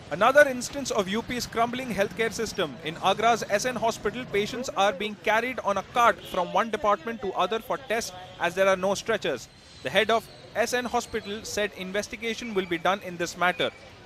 Another instance of UP's crumbling healthcare system. In Agra's SN hospital, patients are being carried on a cart from one department to other for tests as there are no stretchers. The head of SN hospital said investigation will be done in this matter.